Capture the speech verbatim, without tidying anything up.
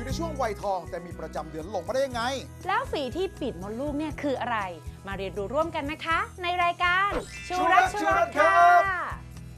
ในช่วงวัยทองแต่มีประจำเดือนหลงมาได้ยังไงแล้วฝีที่ปิดมดลูกเนี่ยคืออะไรมาเรียนรู้ร่วมกันนะคะในรายการชูรักชูรสค่ะ